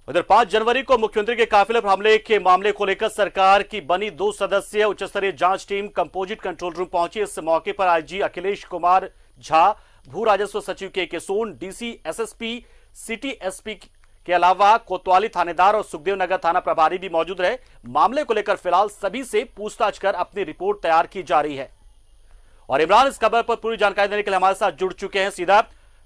उधर 5 जनवरी को मुख्यमंत्री के काफिले पर हमले के मामले को लेकर सरकार की बनी 2 सदस्यीय उच्च स्तरीय जांच टीम कंपोजिट कंट्रोल रूम पहुंची। इस मौके पर आईजी अखिलेश कुमार झा, भू राजस्व सचिव के सोन, डीसी, एसएसपी, सिटी एसपी के अलावा कोतवाली थानेदार और सुखदेव नगर थाना प्रभारी भी मौजूद रहे। मामले को लेकर फिलहाल सभी से पूछताछ कर अपनी रिपोर्ट तैयार की जा रही है। और इमरान इस खबर पर पूरी जानकारी देने के लिए हमारे साथ जुड़ चुके हैं सीधा।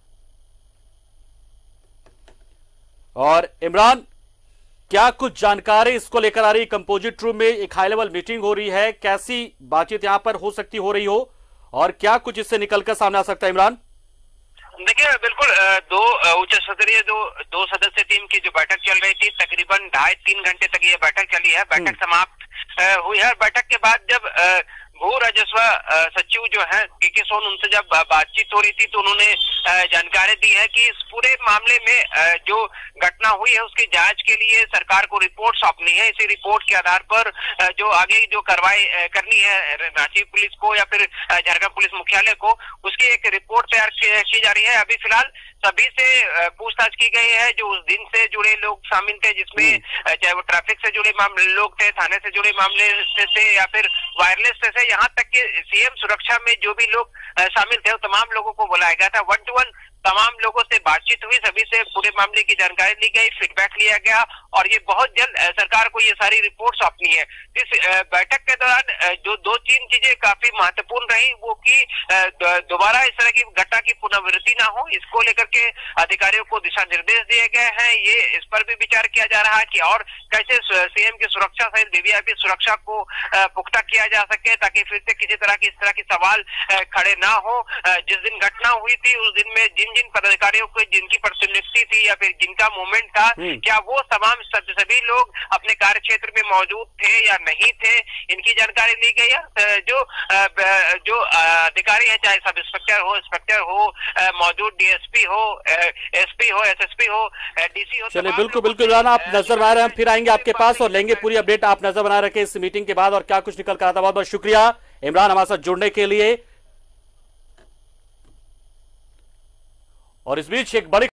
और इमरान, क्या कुछ जानकारी इसको लेकर आ रही? कंपोजिट रूम में एक हाई लेवल मीटिंग हो रही है, कैसी बातचीत यहां पर हो रही हो और क्या कुछ इससे निकलकर सामने आ सकता है? इमरान देखिए, बिल्कुल दो उच्च स्तरीय दो सदस्य टीम की जो बैठक चल रही थी, तकरीबन 2.5-3 घंटे तक ये बैठक चली है। बैठक समाप्त हुई है। बैठक के बाद जब भू राजस्व सचिव जो है के सोन, उनसे जब बातचीत हो रही थी तो उन्होंने जानकारी दी है कि इस पूरे मामले में जो घटना हुई है उसकी जांच के लिए सरकार को रिपोर्ट सौंपनी है। इसी रिपोर्ट के आधार पर जो आगे जो कार्रवाई करनी है रांची पुलिस को या फिर झारखंड पुलिस मुख्यालय को, उसकी एक रिपोर्ट तैयार की जा रही है। अभी फिलहाल सभी से पूछताछ की गई है जो उस दिन से जुड़े लोग शामिल थे, जिसमें चाहे वो ट्रैफिक से जुड़े मामले लोग थे, थाने से जुड़े मामले से या फिर वायरलेस से, यहाँ तक कि सीएम सुरक्षा में जो भी लोग शामिल थे, वो तमाम लोगों को बुलाया गया था। 1 to 1 तमाम लोगों से बातचीत हुई, सभी से पूरे मामले की जानकारी ली गई, फीडबैक लिया गया और ये बहुत जल्द सरकार को ये सारी रिपोर्ट सौंपनी है। इस बैठक के दौरान जो 2-3 चीजें काफी महत्वपूर्ण रही, वो कि दोबारा इस तरह की घटना की पुनरावृत्ति ना हो, इसको लेकर के अधिकारियों को दिशा निर्देश दिए गए हैं। ये इस पर भी विचार किया जा रहा है कि और कैसे सीएम की सुरक्षा सहित वीवीआईपी सुरक्षा को पुख्ता किया जा सके, ताकि फिर से किसी तरह की इस तरह की सवाल खड़े ना हो। जिस दिन घटना हुई थी उस दिन में जिन पदाधिकारियों को जिनकी पर्सनैलिटी थी या फिर जिनका मूवमेंट था, क्या वो तमाम सभी लोग अपने कार्य क्षेत्र में मौजूद थे या नहीं थे, इनकी जानकारी ली गई है। जो अधिकारी है, चाहे सब इंस्पेक्टर हो, मौजूद डीएसपी हो, एसपी हो, एसएसपी हो, डीसी हो। चलिए, बिल्कुल इमरान, आप नजर बना रहे हैं, हम फिर आएंगे आपके पास और लेंगे पूरी अपडेट। आप नजर बना रखे इस मीटिंग के बाद और क्या कुछ निकल कर आता। बहुत बहुत शुक्रिया इमरान हमारे साथ जुड़ने के लिए। और इस बीच एक बड़ी